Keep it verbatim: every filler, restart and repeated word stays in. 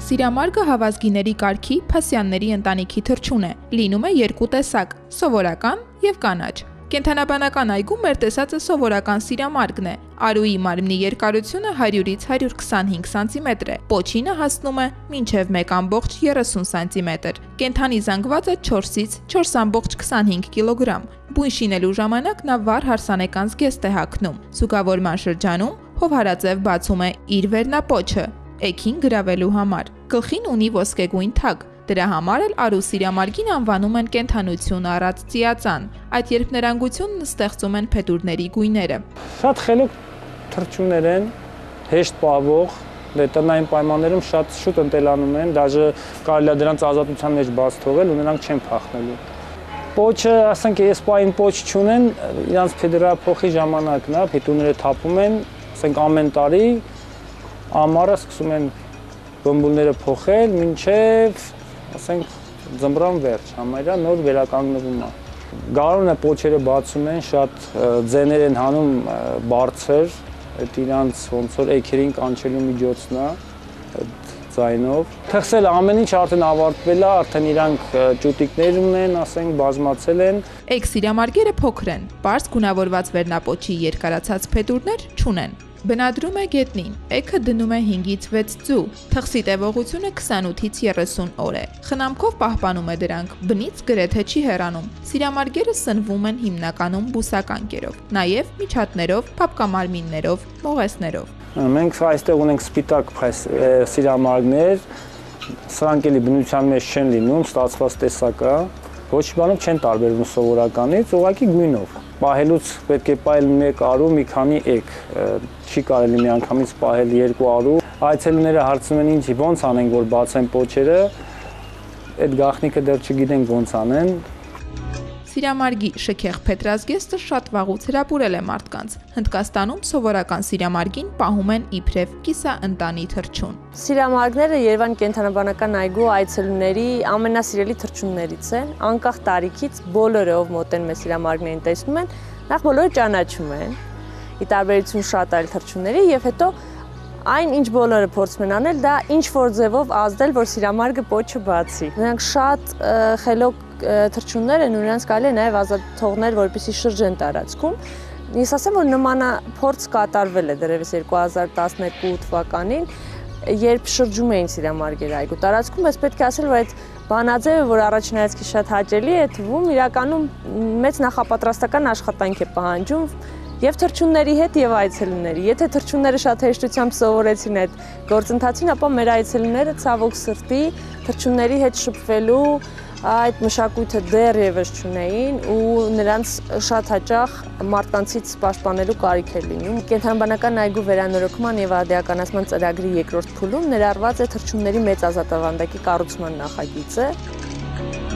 Սիրամարգը հավազգիների կարգի փասյանների ընտանիքի թռչուն է, լինում է երկու տեսակ՝ սովորական և կանաչ։ Կենդանաբանական այգում մեր տեսածը սովորական սիրամարգն է։ Արուի մարմնի երկարությունը հարյուրից հարյուր քսանհինգ սանտիմետր է, պոչինը հասնում է մինչև մեկ ամբողջ երեսուն սանտիմետր։ Կենդանի զանգվածը չորսից չորս ամբողջ քսանհինգ կիլոգրամ։ Բույն շինելու ժամանակ նա վառ հարսանեկան զգեստ է հագնում։ Զուգավորման շրջանում հովհարաձև բացում է իր վերնապոչը, էգին գրավելու համար։ Գլխին ունի ոսկեգույն թագ։ Դրա համար էլ արու սիրամարգին անվանում են կենդանություն առած ծիածան։ Այդ երբներանգությունն ստեղծում են փետուրների գույները։ Շատ խելոք թռչուններ են, հեշտ պահվող, դե տնային պայմաններում շատ շուտ ընտելանում են, դաժե կարելի է դրանց ազատության մեջ բաց թողել ու նրանք չեն փախնելու։ Պոչը, ասենք, այս պահին պոչ չունեն, իրանց փետրափոխի ժամանակն է, փետուրները թափում են, ասենք, ամեն տարի ամառը սկսում են բմբուլները փոխել, մինչև, ասենք, ձմռան վերջ, համարյա նոր վերականգնվում է։ Գարունը պոչերը բացում են, շատ ձեներ են հանում բարձր, այդ իրանց ոնց որ էգերին կանչելու միջոցն է, այդ ձայնով։ Թխսել ամեն ինչ արդեն ավարտվել է, արդեն իրանք ճուտիկներ ունեն, ասենք, բազմացել են։ Էգ սիրամարգերը փոքր են, պարզ գունավորված վերնապոչի երկարացած փետուրներ չունեն։ Բնադրում է գետնին, էգը դնում է հինգից վեց ձու, թխսի տևողությունը քսանութից երեսուն օր է, խնամքով պահպանում է դրանք, բնից գրեթե չի հեռանում։ Սիրամարգերը սնվում են հիմնականում բուսական կերով, նաև միջատներով, փափկամարմիններով, մողեսներով։ Մենք այստեղ ունենք սպիտակ սիրամարգներ, սրանք էլի բնության մեջ չեն լինում, ստացված տեսակ է, ոչ մի բանով չեն տարբերվում սովորականից, ուղղակի գույնով։ Պահելուց պետք է պահել մեկ արու, մի քանի էգ, չի կարելի միանգամից պահել երկու արու։ Այցելուները հարցնում են ինձ ոնց անենք, որ բացեն պոչերը, այդ գաղտնիքը դեռ չգիտենք ոնց անեն։ Սիրամարգի շքեղ փետրազգեստը շատ վաղուց հրապուրել է մարդկանց։ Հնդկաստանում սովորական սիրամարգին պահում են իբրև կիսաընտանի թռչուն։ Սիրամարգները Երևան կենդանաբանական այգու այցելուների ամենասիրելի թռչուններից են, անկախ տարիքից բոլորը ով մոտեն մեզ սիրամարգներին տեսնում են, նախ բոլորը ճանաչում են, ի տարբերություն շատ այլ թռչունների, եւ հետո այն ինչ բոլորը փորձում են անել, դա ինչ որ ձևով ազդել, որ սիրամարգը պոչը բացի։ Նրանք շատ խելոք թռչուններ են ու նրանց կարելի է նաև ազատ թողնել, որպեսզի շրջեն տարածքում։ Ես ասեմ, որ նմանափորձ կատարվել է դեռևս երկու հազար տասներկու թվականին, երբ շրջում էին սիրամարգերը այգու տարածքում, ես պետք է ասել, որ այդ բանաձևը, որ առաջնայեցքի շատ հաճելի է թվում, իրականում մեծ նախապատրաստական աշխատանք է պահանջում և թռչունների հետ և այցելուների։ Եթե թռչունները շատ հեշտությամբ սովորեցին այդ գործընթացին, ապա մեր այցելուները ցավոք սրտի թռչունների հետ շփվելու այդ մշակույթը դեռևս չունեին ու նրանց շատ հաճախ մարդկանցից պաշտպանելու կարիք է լինում։ Կենդանաբանական այգու վերանորոգման և արդիականացման ծրագրի երկրորդ փուլում ներառված է թռչունների մեծ ազատավանդակի կառուցման նախագիծը։